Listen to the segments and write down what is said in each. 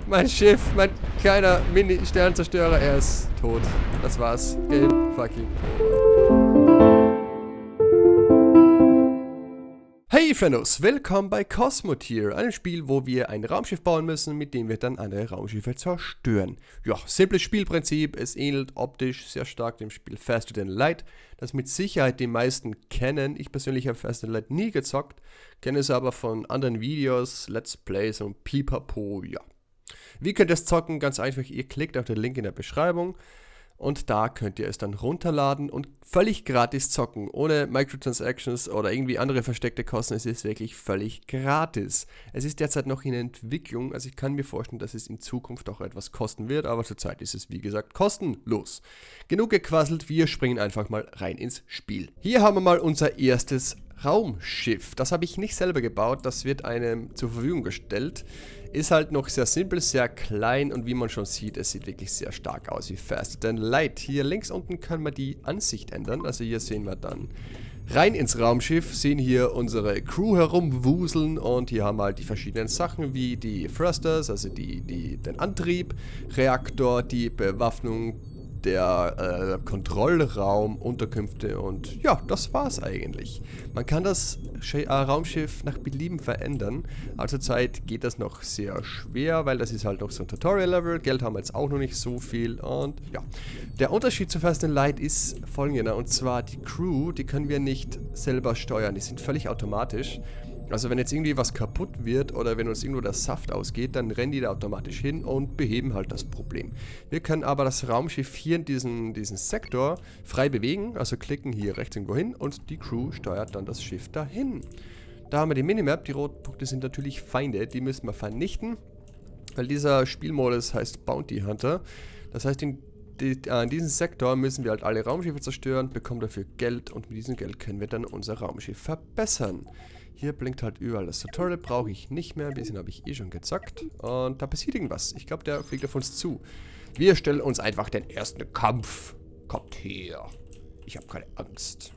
Mein Schiff, mein kleiner Mini-Sternzerstörer, er ist tot. Das war's. Game fucking over. Hey Friendos, willkommen bei Cosmotier, einem Spiel, wo wir ein Raumschiff bauen müssen, mit dem wir dann andere Raumschiffe zerstören. Ja, simples Spielprinzip, es ähnelt optisch sehr stark dem Spiel Faster Than Light, das mit Sicherheit die meisten kennen. Ich persönlich habe Faster Than Light nie gezockt, kenne es aber von anderen Videos, Let's Plays und Pipapo, ja. Wie könnt ihr es zocken? Ganz einfach, ihr klickt auf den Link in der Beschreibung. Und da könnt ihr es dann runterladen und völlig gratis zocken, ohne Microtransactions oder irgendwie andere versteckte Kosten. Es ist wirklich völlig gratis. Es ist derzeit noch in Entwicklung, also ich kann mir vorstellen, dass es in Zukunft auch etwas kosten wird, aber zurzeit ist es wie gesagt kostenlos. Genug gequasselt, wir springen einfach mal rein ins Spiel. Hier haben wir mal unser erstes Raumschiff. Das habe ich nicht selber gebaut, das wird einem zur Verfügung gestellt. Ist halt noch sehr simpel, sehr klein und wie man schon sieht, es sieht wirklich sehr stark aus wie Faster Than Light. Hier links unten können wir die Ansicht ändern, also hier sehen wir dann rein ins Raumschiff, sehen hier unsere Crew herumwuseln und hier haben wir halt die verschiedenen Sachen wie die Thrusters, also den Antrieb, Reaktor, die Bewaffnung, der Kontrollraum, Unterkünfte und ja, das war's eigentlich. Man kann das Raumschiff nach Belieben verändern, aber zurzeit geht das noch sehr schwer, weil das ist halt noch so ein Tutorial-Level, Geld haben wir jetzt auch noch nicht so viel und ja. Der Unterschied zu Faster Than Light ist folgender, und zwar die Crew, die können wir nicht selber steuern, die sind völlig automatisch. Also wenn jetzt irgendwie was kaputt wird oder wenn uns irgendwo der Saft ausgeht, dann rennen die da automatisch hin und beheben halt das Problem. Wir können aber das Raumschiff hier in diesen Sektor frei bewegen, also klicken hier rechts irgendwo hin und die Crew steuert dann das Schiff dahin. Da haben wir die Minimap, die roten Punkte sind natürlich Feinde, die müssen wir vernichten, weil dieser Spielmodus heißt Bounty Hunter. Das heißt, in diesem Sektor müssen wir halt alle Raumschiffe zerstören, bekommen dafür Geld und mit diesem Geld können wir dann unser Raumschiff verbessern. Hier blinkt halt überall das Tutorial, brauche ich nicht mehr, ein bisschen habe ich eh schon gezockt. Und da passiert irgendwas. Ich glaube, der fliegt auf uns zu. Wir stellen uns einfach den ersten Kampf. Kommt her. Ich habe keine Angst.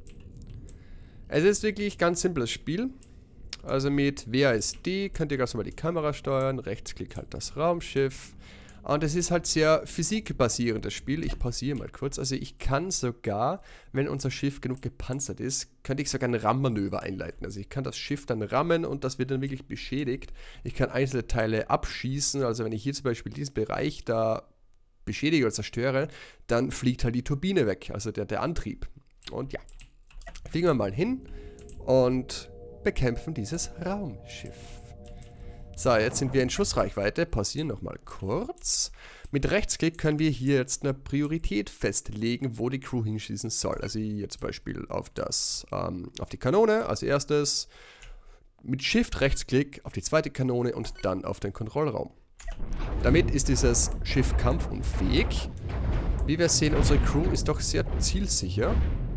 Es ist wirklich ein ganz simples Spiel. Also mit WASD könnt ihr ganz normal die Kamera steuern, rechtsklick halt das Raumschiff. Und es ist halt sehr physikbasierendes Spiel. Ich pausiere mal kurz. Also ich kann sogar, wenn unser Schiff genug gepanzert ist, könnte ich sogar ein Rammmanöver einleiten. Also ich kann das Schiff dann rammen und das wird dann wirklich beschädigt. Ich kann einzelne Teile abschießen. Also wenn ich hier zum Beispiel diesen Bereich da beschädige oder zerstöre, dann fliegt halt die Turbine weg. Also der Antrieb. Und ja, fliegen wir mal hin und bekämpfen dieses Raumschiff. So, jetzt sind wir in Schussreichweite. Pausieren nochmal kurz. Mit Rechtsklick können wir hier jetzt eine Priorität festlegen, wo die Crew hinschießen soll. Also hier zum Beispiel auf die Kanone als erstes. Mit Shift Rechtsklick auf die zweite Kanone und dann auf den Kontrollraum. Damit ist dieses Schiff kampfunfähig. Wie wir sehen, unsere Crew ist doch sehr zielsicher.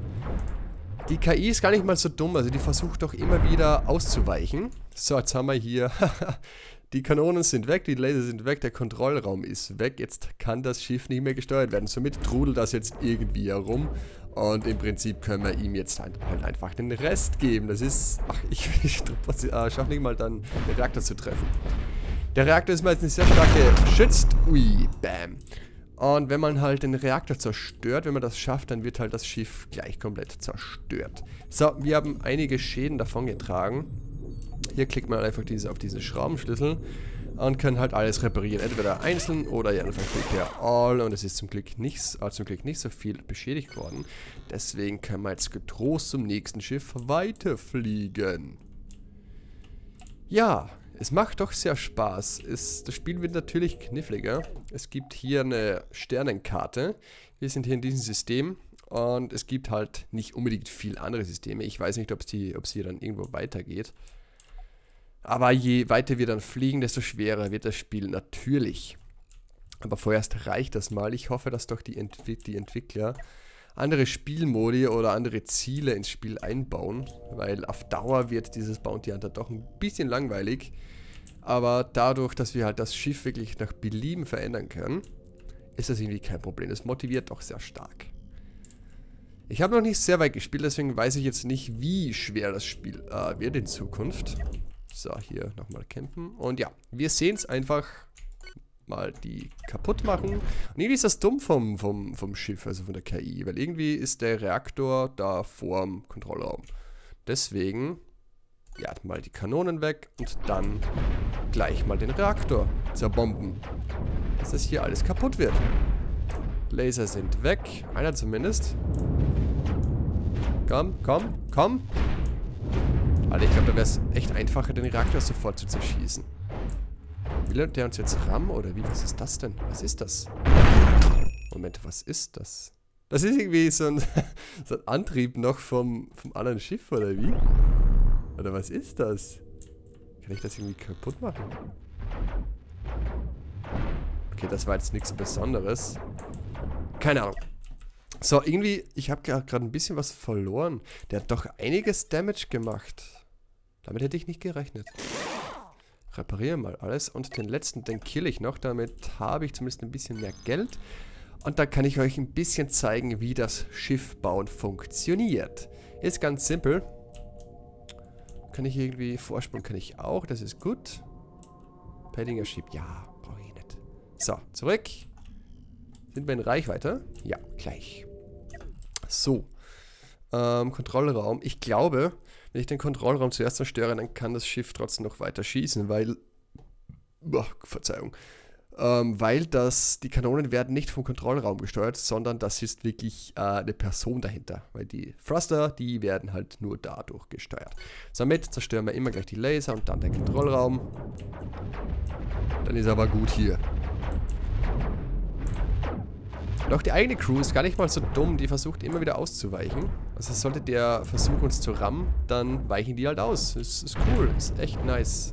Die KI ist gar nicht mal so dumm, also die versucht doch immer wieder auszuweichen. So, jetzt haben wir hier, die Kanonen sind weg, die Laser sind weg, der Kontrollraum ist weg. Jetzt kann das Schiff nicht mehr gesteuert werden. Somit trudelt das jetzt irgendwie herum. Und im Prinzip können wir ihm jetzt halt einfach den Rest geben. Das ist, ich schaffe nicht mal dann den Reaktor zu treffen. Der Reaktor ist meistens sehr stark geschützt. Ui, bam. Und wenn man halt den Reaktor zerstört, wenn man das schafft, dann wird halt das Schiff gleich komplett zerstört. So, wir haben einige Schäden davongetragen. Hier klickt man einfach auf diesen Schraubenschlüssel und kann halt alles reparieren. Entweder einzeln oder ja, einfach klickt all und es ist zum Glück nicht so viel beschädigt worden. Deswegen können wir jetzt getrost zum nächsten Schiff weiterfliegen. Ja, es macht doch sehr Spaß. Das Spiel wird natürlich kniffliger. Es gibt hier eine Sternenkarte. Wir sind hier in diesem System und es gibt halt nicht unbedingt viel andere Systeme. Ich weiß nicht, ob es hier dann irgendwo weitergeht. Aber je weiter wir dann fliegen, desto schwerer wird das Spiel natürlich. Aber vorerst reicht das mal. Ich hoffe, dass doch die Entwickler andere Spielmodi oder andere Ziele ins Spiel einbauen, weil auf Dauer wird dieses Bounty Hunter doch ein bisschen langweilig, aber dadurch, dass wir halt das Schiff wirklich nach Belieben verändern können, ist das irgendwie kein Problem. Das motiviert doch sehr stark. Ich habe noch nicht sehr weit gespielt, deswegen weiß ich jetzt nicht, wie schwer das Spiel wird in Zukunft. So, hier nochmal campen. Und ja, wir sehen es einfach mal die kaputt machen. Und irgendwie ist das dumm vom Schiff, also von der KI, weil irgendwie ist der Reaktor da vorm Kontrollraum. Deswegen, ja, mal die Kanonen weg und dann gleich mal den Reaktor zerbomben, dass das hier alles kaputt wird. Laser sind weg, einer zumindest. Komm, komm, komm. Alter, ich glaube, da wäre es echt einfacher, den Reaktor sofort zu zerschießen. Will der uns jetzt rammen oder wie? Was ist das denn? Was ist das? Moment, was ist das? Das ist irgendwie so ein Antrieb noch vom anderen Schiff, oder wie? Oder was ist das? Kann ich das irgendwie kaputt machen? Okay, das war jetzt nichts Besonderes. Keine Ahnung. So, irgendwie, ich habe gerade ein bisschen was verloren. Der hat doch einiges Damage gemacht. Damit hätte ich nicht gerechnet. Repariere mal alles und den letzten, den kill ich noch. Damit habe ich zumindest ein bisschen mehr Geld. Und dann kann ich euch ein bisschen zeigen, wie das Schiffbauen funktioniert. Ist ganz simpel. Kann ich irgendwie vorspulen? Kann ich auch, das ist gut. Paddinger Ship, ja, brauche ich nicht. So, zurück. Sind wir in Reichweite? Ja, gleich. So. Kontrollraum. Ich glaube, wenn ich den Kontrollraum zuerst zerstöre, dann kann das Schiff trotzdem noch weiter schießen, weil... Boah, Verzeihung. Weil die Kanonen werden nicht vom Kontrollraum gesteuert, sondern das ist wirklich eine Person dahinter. Weil die Thruster, die werden halt nur dadurch gesteuert. Somit zerstören wir immer gleich die Laser und dann den Kontrollraum. Dann ist aber gut hier. Und auch die eigene Crew ist gar nicht mal so dumm, die versucht immer wieder auszuweichen. Also sollte der versuchen uns zu rammen, dann weichen die halt aus. Ist cool, ist echt nice.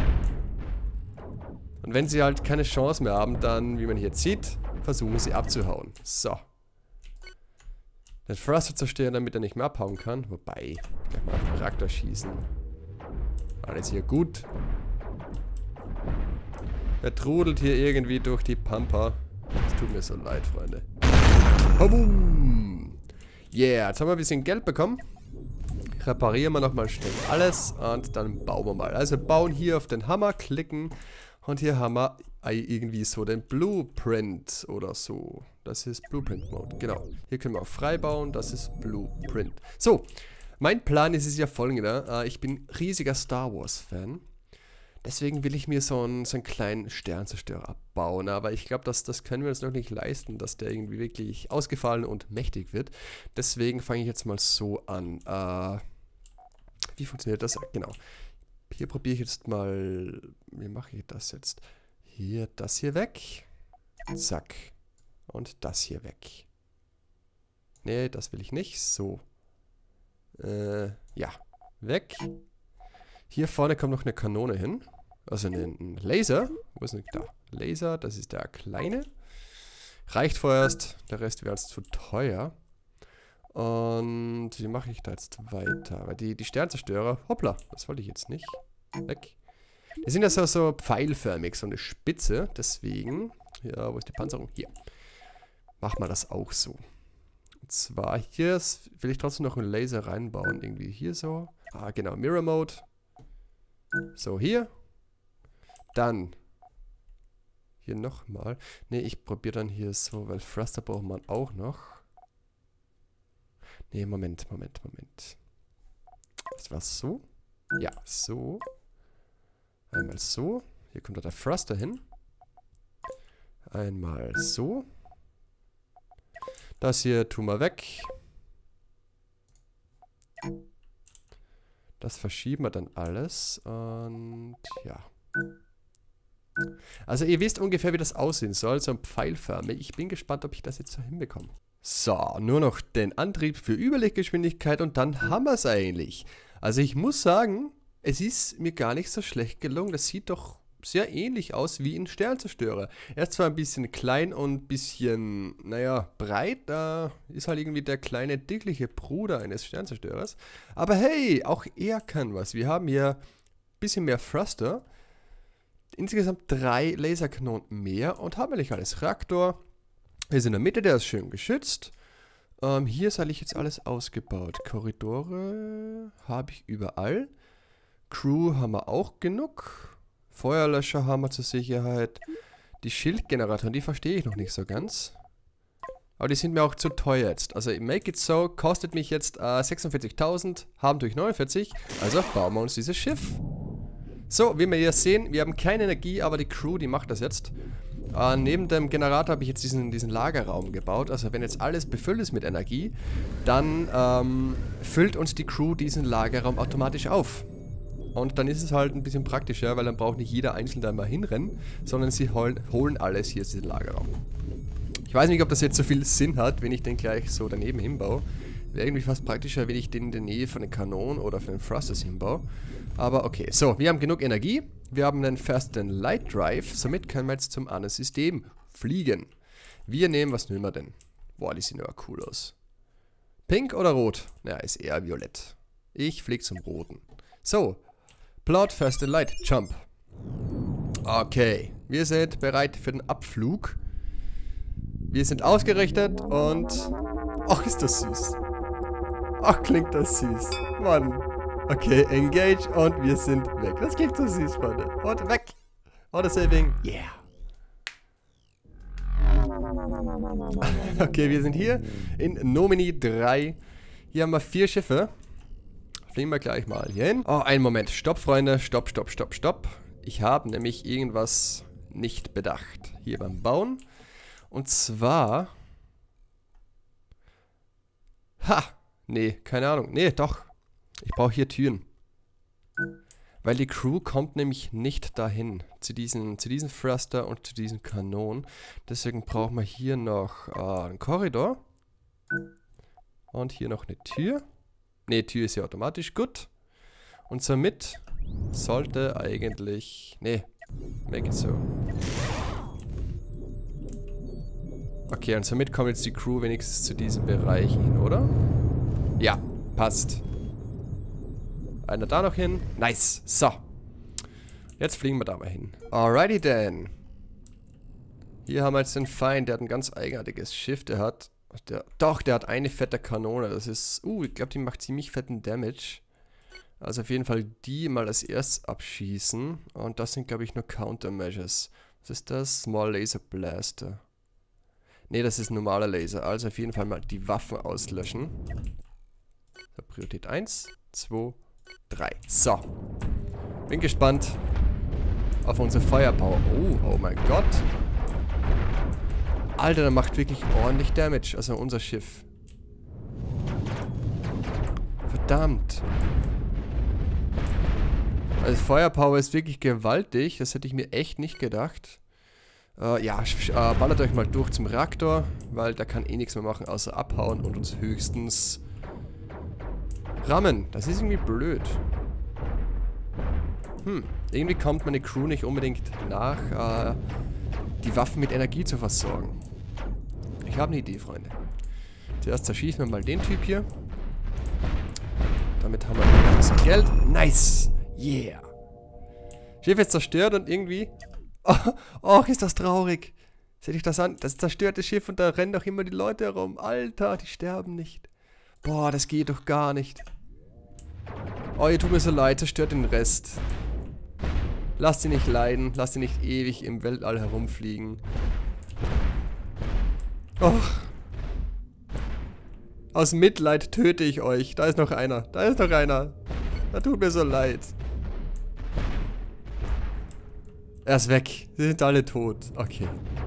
Und wenn sie halt keine Chance mehr haben, dann, wie man hier sieht, versuchen sie abzuhauen. So. Den Thruster zerstören, damit er nicht mehr abhauen kann. Wobei, gleich mal auf den Reaktor schießen. Alles hier gut. Er trudelt hier irgendwie durch die Pampa. Es tut mir so leid, Freunde. Boom! Yeah, jetzt haben wir ein bisschen Geld bekommen. Reparieren wir nochmal schnell alles und dann bauen wir mal. Also bauen hier auf den Hammer, klicken und hier haben wir irgendwie so den Blueprint oder so. Das ist Blueprint Mode, genau. Hier können wir auch frei bauen, das ist Blueprint. So, mein Plan ist es ja folgender. Ich bin riesiger Star Wars Fan. Deswegen will ich mir so einen kleinen Sternzerstörer abbauen, aber ich glaube, das können wir uns noch nicht leisten, dass der irgendwie wirklich ausgefallen und mächtig wird. Deswegen fange ich jetzt mal so an. Wie funktioniert das? Genau. Hier probiere ich jetzt mal, wie mache ich das jetzt? Hier, das hier weg. Zack. Und das hier weg. Nee, das will ich nicht. So. Ja. Weg. Hier vorne kommt noch eine Kanone hin. Also ein Laser. Wo ist denn da? Laser, das ist der kleine. Reicht vorerst. Der Rest wäre uns zu teuer. Und wie mache ich da jetzt weiter? Weil die Sternzerstörer, hoppla, das wollte ich jetzt nicht. Weg. Die sind ja so pfeilförmig, so eine Spitze. Deswegen, ja, wo ist die Panzerung? Hier. Machen wir das auch so. Und zwar hier will ich trotzdem noch einen Laser reinbauen. Irgendwie hier so. Ah, genau, Mirror Mode. So, hier. Dann. Hier nochmal. Ne, ich probiere dann hier so, weil Thruster braucht man auch noch. Ne, Moment. Das war so. Ja, so. Einmal so. Hier kommt da der Thruster hin. Einmal so. Das hier tun wir weg. Das verschieben wir dann alles. Und ja. Also ihr wisst ungefähr, wie das aussehen soll. So ein Pfeilförmig. Ich bin gespannt, ob ich das jetzt so hinbekomme. So, nur noch den Antrieb für Überlichtgeschwindigkeit und dann haben wir es eigentlich. Also ich muss sagen, es ist mir gar nicht so schlecht gelungen. Das sieht doch sehr ähnlich aus wie ein Sternzerstörer. Er ist zwar ein bisschen klein und ein bisschen, naja, breit. Da ist halt irgendwie der kleine, dickliche Bruder eines Sternzerstörers. Aber hey, auch er kann was. Wir haben hier ein bisschen mehr Thruster. Insgesamt 3 Laserkanonen mehr und haben eigentlich alles. Reaktor. Wir sind in der Mitte, der ist schön geschützt. Hier ist eigentlich jetzt alles ausgebaut. Korridore habe ich überall. Crew haben wir auch genug. Feuerlöscher haben wir zur Sicherheit. Die Schildgeneratoren, die verstehe ich noch nicht so ganz. Aber die sind mir auch zu teuer jetzt. Also Make It So kostet mich jetzt 46.000, haben durch 49. Also bauen wir uns dieses Schiff. So, wie wir hier sehen, wir haben keine Energie, aber die Crew, die macht das jetzt. Neben dem Generator habe ich jetzt diesen Lagerraum gebaut. Also wenn jetzt alles befüllt ist mit Energie, dann füllt uns die Crew diesen Lagerraum automatisch auf. Und dann ist es halt ein bisschen praktischer, weil dann braucht nicht jeder Einzelne da mal hinrennen, sondern sie holen alles hier aus diesem Lagerraum. Ich weiß nicht, ob das jetzt so viel Sinn hat, wenn ich den gleich so daneben hinbaue. Wäre irgendwie fast praktischer, wenn ich den in der Nähe von den Kanonen oder von den Thrusters hinbaue. Aber okay, so, wir haben genug Energie. Wir haben einen Fast and Light Drive. Somit können wir jetzt zum anderen System fliegen. Was nehmen wir denn? Boah, die sehen ja cool aus. Pink oder rot? Naja, ist eher violett. Ich fliege zum roten. So, Plot Fast and Light Jump. Okay, wir sind bereit für den Abflug. Wir sind ausgerichtet und... Ach, ist das süß. Ach, klingt das süß. Mann. Okay, engage und wir sind weg. Das klingt so süß, Freunde. Und weg. Auto Saving. Yeah. Okay, wir sind hier in Nomini 3. Hier haben wir 4 Schiffe. Fliegen wir gleich mal hier hin. Oh, einen Moment. Stopp, Freunde. Stopp, stopp, stopp, stopp. Ich habe nämlich irgendwas nicht bedacht. Hier beim Bauen. Und zwar... Ha! Nee, keine Ahnung. Nee, doch. Ich brauche hier Türen. Weil die Crew kommt nämlich nicht dahin. Zu diesen Thruster und zu diesen Kanonen. Deswegen brauchen wir hier noch einen Korridor. Und hier noch eine Tür. Ne, Tür ist ja automatisch gut. Und somit sollte eigentlich... Ne, make it so. Okay, und somit kommt jetzt die Crew wenigstens zu diesem Bereich hin, oder? Ja, passt. Einer da noch hin. Nice. So. Jetzt fliegen wir da mal hin. Alrighty then. Hier haben wir jetzt den Feind, der hat ein ganz eigenartiges Schiff. Der hat eine fette Kanone. Das ist, ich glaube, die macht ziemlich fetten Damage. Also auf jeden Fall die mal als erstes abschießen. Und das sind, glaube ich, nur Countermeasures. Was ist das? Small Laser Blaster. Ne, das ist ein normaler Laser. Also auf jeden Fall mal die Waffen auslöschen. So, Priorität 1, 2, 3. So. Bin gespannt auf unsere Feuerpower. Oh mein Gott. Alter, der macht wirklich ordentlich Damage. Also unser Schiff. Verdammt. Also Feuerpower ist wirklich gewaltig. Das hätte ich mir echt nicht gedacht. Ballert euch mal durch zum Reaktor, weil da kann eh nichts mehr machen, außer abhauen und uns höchstens rammen. Das ist irgendwie blöd. Irgendwie kommt meine Crew nicht unbedingt nach, die Waffen mit Energie zu versorgen. Ich habe eine Idee, Freunde. Zuerst zerschießen wir mal den Typ hier. Damit haben wir ein bisschen Geld. Nice! Yeah! Schiff ist zerstört und irgendwie... Oh, ist das traurig. Seht euch das an? Das zerstörte Schiff und da rennen doch immer die Leute herum. Alter, die sterben nicht. Boah, das geht doch gar nicht. Oh, ihr tut mir so leid, zerstört den Rest. Lasst sie nicht leiden, lasst sie nicht ewig im Weltall herumfliegen. Och. Aus Mitleid töte ich euch. Da ist noch einer. Da ist noch einer. Da tut mir so leid. Er ist weg. Sie sind alle tot. Okay.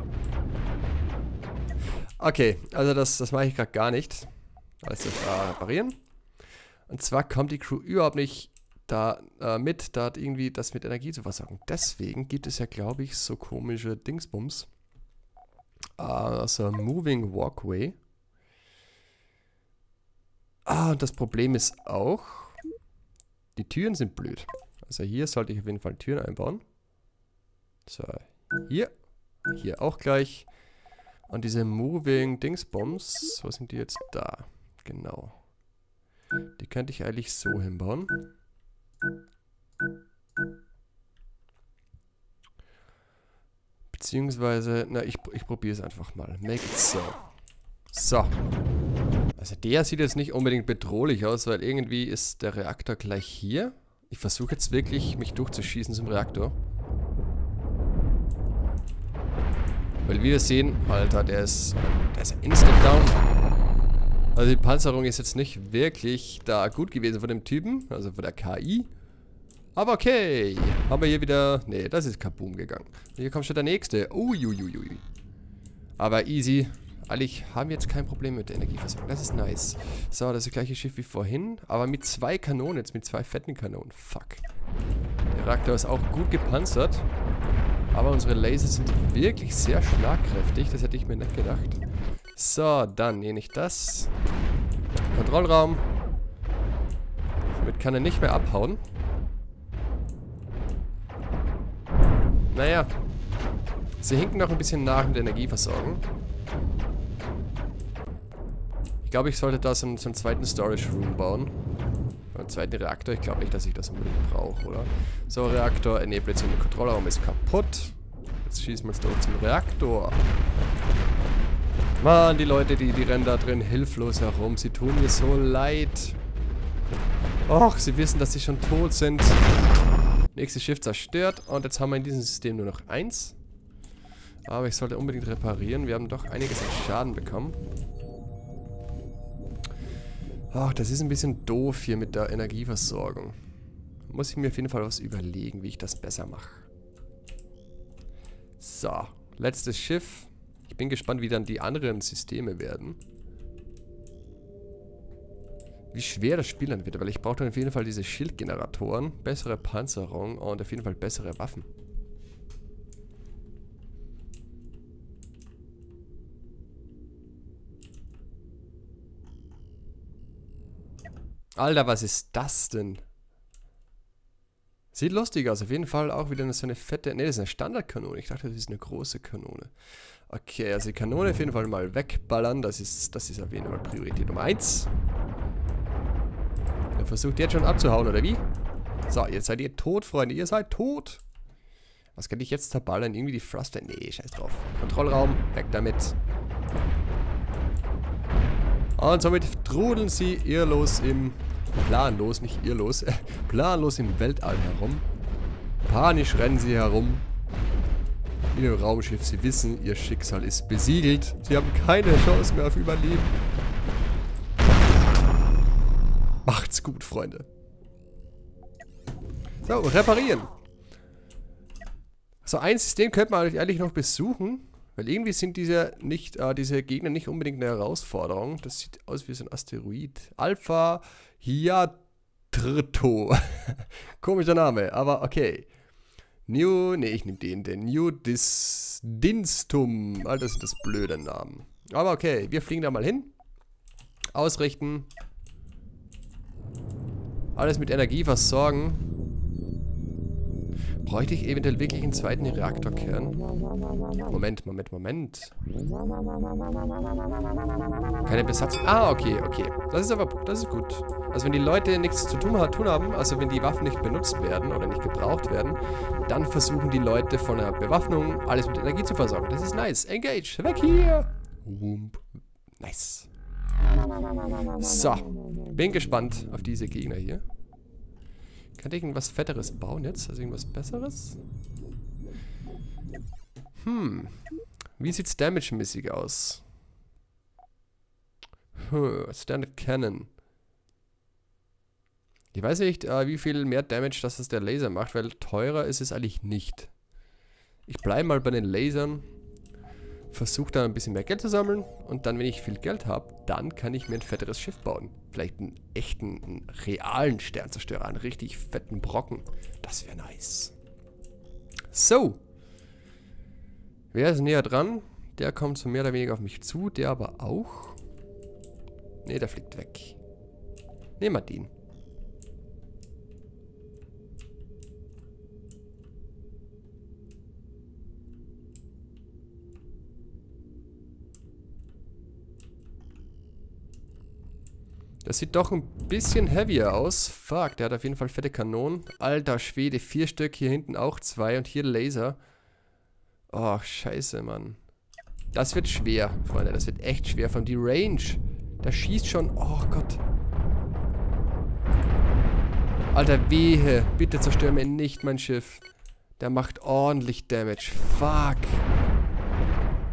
Okay, also das mache ich gerade gar nicht. Alles reparieren. Und zwar kommt die Crew überhaupt nicht da irgendwie das mit Energie zu versorgen. Deswegen gibt es ja, glaube ich, so komische Dingsbums. Also Moving Walkway. Und das Problem ist auch, die Türen sind blöd. Also hier sollte ich auf jeden Fall Türen einbauen. So, hier. Hier auch gleich. Und diese Moving Dingsbums, wo sind die jetzt da? Genau. Die könnte ich eigentlich so hinbauen. Beziehungsweise, na, ich probiere es einfach mal. Make it so. So. Also der sieht jetzt nicht unbedingt bedrohlich aus, weil irgendwie ist der Reaktor gleich hier. Ich versuche jetzt wirklich, mich durchzuschießen zum Reaktor. Weil wir sehen, Alter, der ist instant down. Also die Panzerung ist jetzt nicht wirklich da gut gewesen von dem Typen, also von der KI. Aber okay, haben wir hier wieder... Ne, das ist kaboom gegangen. Hier kommt schon der nächste. Uiuiuiui. Aber easy. Eigentlich haben wir jetzt kein Problem mit der Energieversorgung. Das ist nice. So, das ist das gleiche Schiff wie vorhin. Aber mit 2 Kanonen, jetzt mit 2 fetten Kanonen. Fuck. Der Reaktor ist auch gut gepanzert. Aber unsere Laser sind wirklich sehr schlagkräftig. Das hätte ich mir nicht gedacht. So, dann nehme ich das. Kontrollraum. Damit kann er nicht mehr abhauen. Naja. Sie hinken noch ein bisschen nach mit der Energieversorgung. Ich glaube, ich sollte da so einen zweiten Storage Room bauen. Einen zweiten Reaktor. Ich glaube nicht, dass ich das unbedingt brauche, oder? So, Reaktor. Nee, plötzlich der Kontrollraum ist kaputt. Jetzt schießen wir uns doch zum Reaktor. Mann, die Leute, die rennen da drin hilflos herum. Sie tun mir so leid. Och, sie wissen, dass sie schon tot sind. Nächstes Schiff zerstört. Und jetzt haben wir in diesem System nur noch 1. Aber ich sollte unbedingt reparieren. Wir haben doch einiges an Schaden bekommen. Ach, das ist ein bisschen doof hier mit der Energieversorgung. Muss ich mir auf jeden Fall was überlegen, wie ich das besser mache. So, letztes Schiff. Ich bin gespannt, wie dann die anderen Systeme werden. Wie schwer das Spiel dann wird, weil ich brauche dann auf jeden Fall diese Schildgeneratoren, bessere Panzerung und auf jeden Fall bessere Waffen. Alter, was ist das denn? Sieht lustig aus, auf jeden Fall auch wieder so eine fette... Ne, das ist eine Standardkanone. Ich dachte, das ist eine große Kanone. Okay, also die Kanone auf jeden Fall mal wegballern. Das ist auf jeden Fall Priorität Nummer 1. Er versucht jetzt schon abzuhauen, oder wie? So, jetzt seid ihr tot, Freunde. Ihr seid tot. Was kann ich jetzt zerballern? Irgendwie die Thruster? Nee, scheiß drauf. Kontrollraum, weg damit. Und somit trudeln sie irrlos im... Planlos, nicht irrlos. Planlos im Weltall herum. Panisch rennen sie herum. In dem Raumschiff. Sie wissen, ihr Schicksal ist besiegelt. Sie haben keine Chance mehr auf Überleben. Macht's gut, Freunde. So, reparieren. So, ein System könnte man eigentlich noch besuchen. Weil irgendwie sind diese Gegner nicht unbedingt eine Herausforderung. Das sieht aus wie so ein Asteroid. Alpha Hiatrito. Komischer Name, aber okay. Ich nehme den New Dinstum. Alter, sind das blöde Namen. Aber okay, wir fliegen da mal hin. Ausrichten. Alles mit Energie versorgen. Bräuchte ich eventuell wirklich einen zweiten Reaktorkern? Moment. Keine Besatzung. Ah, okay. Das ist gut. Also wenn die Leute nichts zu tun haben, also wenn die Waffen nicht benutzt werden oder nicht gebraucht werden, dann versuchen die Leute von der Bewaffnung alles mit Energie zu versorgen. Das ist nice. Engage. Weg hier. Nice. So. Bin gespannt auf diese Gegner hier. Kann ich irgendwas Fetteres bauen jetzt? Also irgendwas Besseres? Wie sieht's damage-mäßig aus? Standard Cannon. Ich weiß nicht, wie viel mehr Damage das der Laser macht, weil teurer ist es eigentlich nicht. Ich bleibe mal bei den Lasern. Versuche da ein bisschen mehr Geld zu sammeln. Und dann, wenn ich viel Geld habe, dann kann ich mir ein fetteres Schiff bauen. Vielleicht einen echten, einen realen Sternzerstörer. Einen richtig fetten Brocken. Das wäre nice. So. Wer ist näher dran? Der kommt so mehr oder weniger auf mich zu. Der aber auch. Ne, der fliegt weg. Nehmen wir den. Das sieht doch ein bisschen heavier aus. Fuck, der hat auf jeden Fall fette Kanonen. Alter Schwede, 4 Stück, hier hinten auch 2 und hier Laser. Oh, scheiße, Mann. Das wird schwer, Freunde, das wird echt schwer. Von die Range, der schießt schon, oh Gott. Alter, wehe, bitte zerstör mir nicht mein Schiff. Der macht ordentlich Damage, fuck.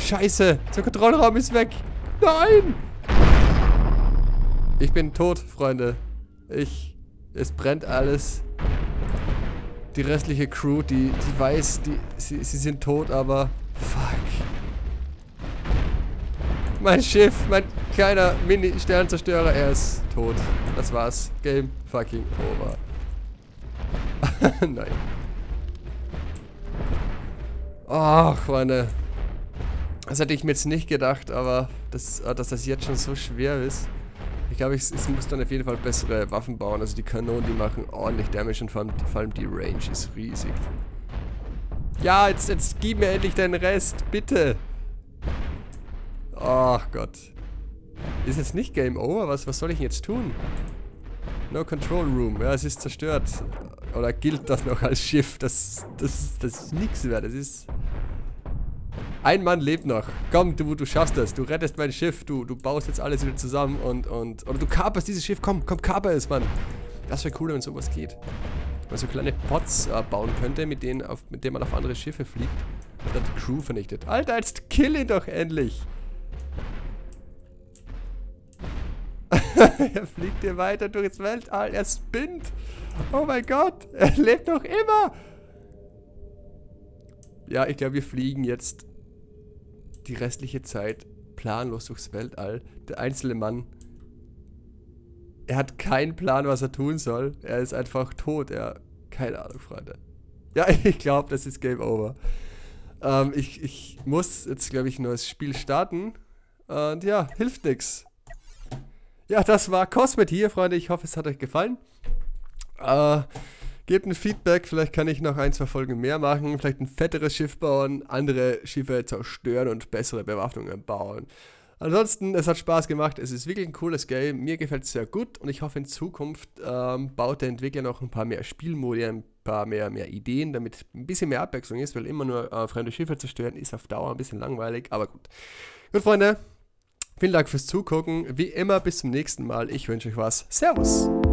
Scheiße, der Kontrollraum ist weg. Nein! Ich bin tot, Freunde. Es brennt alles. Die restliche Crew, die weiß, sie sind tot, aber fuck. Mein Schiff, mein kleiner Mini-Sternzerstörer, er ist tot. Das war's. Game fucking over. Nein. Ach, Freunde. Das hätte ich mir jetzt nicht gedacht, aber dass das jetzt schon so schwer ist. Ich glaube, es muss dann auf jeden Fall bessere Waffen bauen. Also die Kanonen, die machen ordentlich Damage und vor allem die Range ist riesig. Ja, jetzt gib mir endlich deinen Rest, bitte. Ach Gott. Ist jetzt nicht Game Over? Was soll ich denn jetzt tun? No Control Room. Ja, es ist zerstört. Oder gilt das noch als Schiff? Das ist nichts mehr. Das ist... Ein Mann lebt noch. Komm, du schaffst das. Du rettest mein Schiff. Du baust jetzt alles wieder zusammen oder du kaperst dieses Schiff. Komm, kaper es, Mann. Das wäre cool, wenn sowas geht. Wenn man so kleine Pods bauen könnte, mit denen man auf andere Schiffe fliegt. Und dann die Crew vernichtet. Alter, jetzt kill ihn doch endlich. Er fliegt hier weiter durchs Weltall. Er spinnt. Oh mein Gott. Er lebt noch immer. Ja, ich glaube, wir fliegen jetzt die restliche Zeit planlos durchs Weltall. Der einzelne Mann, er hat keinen Plan, was er tun soll. Er ist einfach tot. Keine Ahnung, Freunde. Ja, ich glaube, das ist Game Over. Ich muss jetzt, glaube ich, ein neues Spiel starten. Und ja, hilft nix. Ja, das war Cosmet hier, Freunde. Ich hoffe, es hat euch gefallen. Gebt ein Feedback, vielleicht kann ich noch 1, 2 Folgen mehr machen, vielleicht ein fetteres Schiff bauen, andere Schiffe zerstören und bessere Bewaffnungen bauen. Ansonsten, es hat Spaß gemacht, es ist wirklich ein cooles Game, mir gefällt es sehr gut und ich hoffe in Zukunft baut der Entwickler noch ein paar mehr Spielmodi, ein paar mehr Ideen, damit ein bisschen mehr Abwechslung ist, weil immer nur fremde Schiffe zerstören ist auf Dauer ein bisschen langweilig, aber gut. Gut, Freunde, vielen Dank fürs Zugucken, wie immer bis zum nächsten Mal, ich wünsche euch was, Servus!